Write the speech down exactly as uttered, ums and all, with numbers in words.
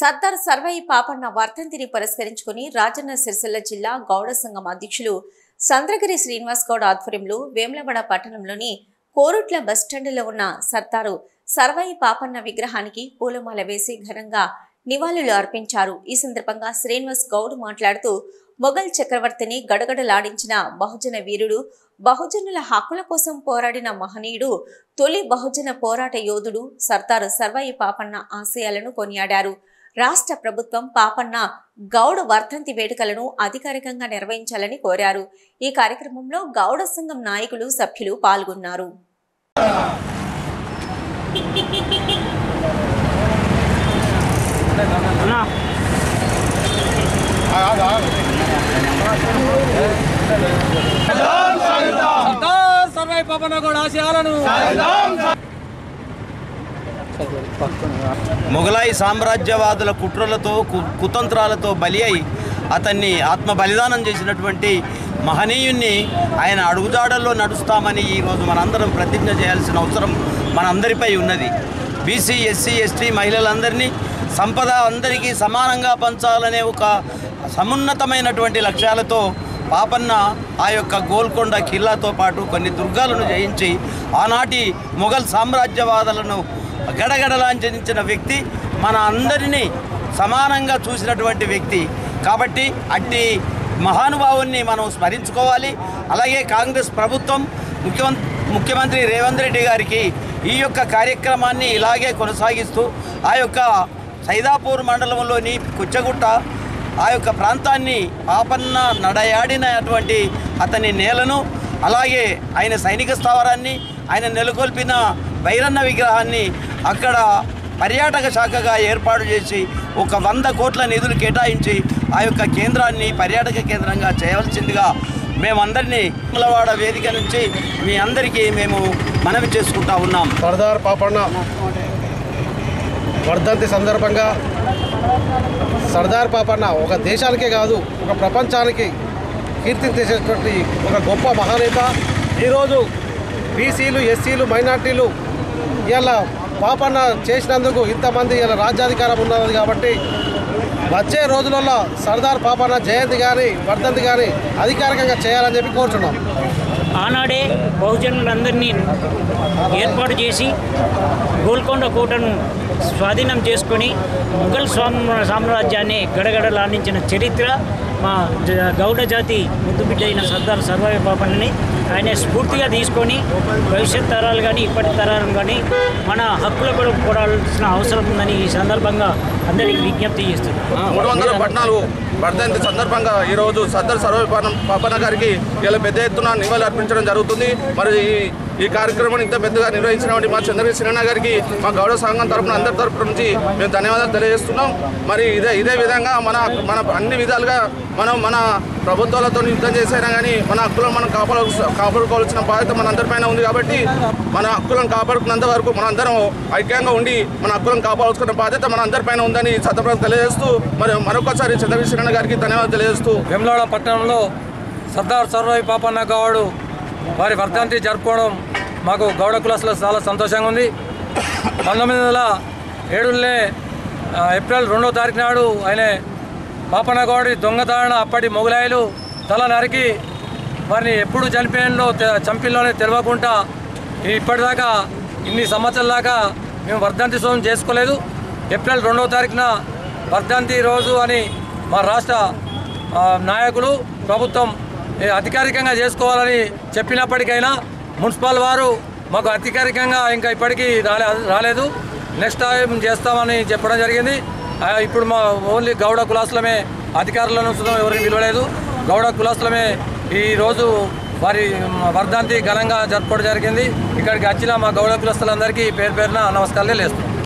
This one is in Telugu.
సర్దార్ సర్వై పాపన్న వర్ధంతిని పురస్కరించుకుని రాజన్న సిరిసిల్ల జిల్లా గౌడ సంఘం అధ్యక్షులు సంద్రగిరి శ్రీనివాస్ గౌడ్ ఆధ్వర్యంలో వేములవాడ పట్టణంలోని కోరుట్ల బస్టాండ్లో ఉన్న సర్దారు సర్వై పాపన్న విగ్రహానికి పూలమాల వేసి ఘనంగా నివాళులు అర్పించారు. ఈ సందర్భంగా శ్రీనివాస్ గౌడ్ మాట్లాడుతూ మొఘల్ చక్రవర్తిని గడగడలాడించిన బహుజన వీరుడు, బహుజనుల హక్కుల కోసం పోరాడిన మహనీయుడు, తొలి బహుజన పోరాట యోధుడు సర్దారు సర్వై పాపన్న ఆశయాలను కొనియాడారు. రాష్ట్ర ప్రభుత్వం పాపన్న గౌడ వర్ధంతి వేడుకలను అధికారికంగా నిర్వహించాలని కోరారు. ఈ కార్యక్రమంలో గౌడ సంఘం నాయకులు, సభ్యులు పాల్గొన్నారు. మొఘలాయి సామ్రాజ్యవాదుల కుట్రలతో కుతంత్రాలతో బలి అయి అతన్ని ఆత్మ బలిదానం చేసినటువంటి మహనీయుణ్ణి ఆయన అడుగుజాడల్లో నడుస్తామని ఈరోజు మనందరం ప్రతిజ్ఞ చేయాల్సిన అవసరం మనందరిపై ఉన్నది. బీసీ, ఎస్సీ, ఎస్టీ మహిళలందరినీ సంపద అందరికీ సమానంగా పంచాలనే ఒక సమున్నతమైనటువంటి లక్ష్యాలతో పాపన్న ఆ యొక్క గోల్కొండ కిల్లాతో పాటు కొన్ని దుర్గాలను జయించి ఆనాటి మొఘల్ సామ్రాజ్యవాదులను గడగడలాంఛించిన వ్యక్తి, మన అందరినీ సమానంగా చూసినటువంటి వ్యక్తి. కాబట్టి అట్టి మహానుభావుని మనం స్మరించుకోవాలి. అలాగే కాంగ్రెస్ ప్రభుత్వం ముఖ్యమంత్రి ముఖ్యమంత్రి రేవంత్ రెడ్డి గారికి ఈ యొక్క కార్యక్రమాన్ని ఇలాగే కొనసాగిస్తూ ఆ యొక్క సైదాపూర్ మండలంలోని కుచ్చగుట్ట ఆ యొక్క ప్రాంతాన్ని పాపన్న నడయాడినటువంటి అతని నేలను, అలాగే ఆయన సైనిక స్థావరాన్ని, ఆయన నెలకొల్పిన భైరన్న విగ్రహాన్ని అక్కడ పర్యాటక శాఖగా ఏర్పాటు చేసి ఒక వంద కోట్ల నిధులు కేటాయించి ఆ యొక్క కేంద్రాన్ని పర్యాటక కేంద్రంగా చేయవలసిందిగా మేమందరినీ వేములవాడ వేదిక నుంచి మీ అందరికీ మేము మనవి చేసుకుంటా ఉన్నాం. సర్దార్ పాపన్న వర్ధంతి సందర్భంగా సర్దార్ పాపన్న ఒక దేశానికే కాదు, ఒక ప్రపంచానికి కీర్తి తెచ్చేటువంటి ఒక గొప్ప మహానేత. ఈరోజు బీసీలు, ఎస్సీలు, మైనార్టీలు ఇలా పాపన్న చేసినందుకు ఇంతమంది ఇలా రాజ్యాధికారం ఉన్నది. కాబట్టి వచ్చే రోజులలో సర్దార్ పాపన్న జయంతి కానీ వర్ధంతి కానీ అధికారికంగా చేయాలని చెప్పి కోరుచున్నాం. ఆనాడే బహుజనులందరినీ ఏర్పాటు చేసి గోల్కొండ కోటను స్వాధీనం చేసుకొని మొఘల్ సామ్రాజ్యాన్ని గడగడలాడించిన చరిత్ర మా గౌడ జాతి ముద్దుబిడ్డ అయిన సర్దార్ సర్వై పాపన్నని ఆయన స్ఫూర్తిగా తీసుకొని భవిష్యత్ తరాలు కానీ ఇప్పటి తరాలు కానీ మన హక్కుల కొరకు పోరాడాల్సిన అవసరం ఉందని ఈ సందర్భంగా అందరికీ విజ్ఞప్తి చేస్తున్నాం. మూడు వందల పద్నాలుగు వర్ధంతి సందర్భంగా ఈరోజు సర్దార్ సర్వై పాపన్న గారికి ఇలా పెద్ద ఎత్తున నివాళులు అర్పించడం జరుగుతుంది. మరి ఈ కార్యక్రమాన్ని ఇంత పెద్దగా నిర్వహించినటువంటి మా చంద్రగిరి శ్రీరణ గారికి మా గౌడ సంఘం తరఫున అందరి తరఫు నుంచి మేము ధన్యవాదాలు తెలియజేస్తున్నాం. మరి ఇదే ఇదే విధంగా మన మన అన్ని విధాలుగా మనం మన ప్రభుత్వాలతో యుద్ధం చేసైనా కానీ మన హక్కులను మనం కాపాడు కాపాడుకోవాల్సిన బాధ్యత మన అందరిపైన ఉంది. కాబట్టి మన హక్కులను కాపాడుకున్నంత వరకు మనందరం ఐక్యంగా ఉండి మన హక్కులను కాపాడుకున్న బాధ్యత మన అందరిపైన ఉందని సతప్రభ తెలియజేస్తూ మరి మరొకసారి చంద్రగిరి శ్రీరణ గారికి ధన్యవాదాలు తెలియజేస్తూ వేములవాడ పట్టణంలో సర్దార్ సర్వై పాపన్న గౌడు వారి వర్ధంతి జరుపుకోవడం మాకు గౌడ కులాసులో చాలా సంతోషంగా ఉంది. పంతొమ్మిది వందల ఏడులే ఏప్రిల్ రెండో తారీఖు నాడు ఆయన పాపన్న గౌడి దొంగతనాన అప్పటి మొగలాయిలు తల నరికి వారిని ఎప్పుడు చనిపోయినలో చంపిల్లోనే తెలియకుండా ఇప్పటిదాకా ఇన్ని సంవత్సరాల దాకా మేము వర్ధంతి సోదం చేసుకోలేదు. ఏప్రిల్ రెండవ తారీఖున వర్ధంతి రోజు అని మా రాష్ట్ర నాయకులు ప్రభుత్వం అధికారికంగా చేసుకోవాలని చెప్పినప్పటికైనా మున్సిపల్ వారు మాకు అధికారికంగా ఇంకా ఇప్పటికీ రాలే రాలేదు నెక్స్ట్ టైం చేస్తామని చెప్పడం జరిగింది. ఇప్పుడు మా ఓన్లీ గౌడ కులాసులమే అధికారులను సుతం ఎవరిని పిలవలేదు. గౌడ కులాసులమే ఈరోజు వారి వర్ధంతి ఘనంగా జరుపుకోవడం జరిగింది. ఇక్కడికి వచ్చిన మా గౌడ కులస్తులందరికీ పేరు పేరున నమస్కారాలు చేస్తున్నాం.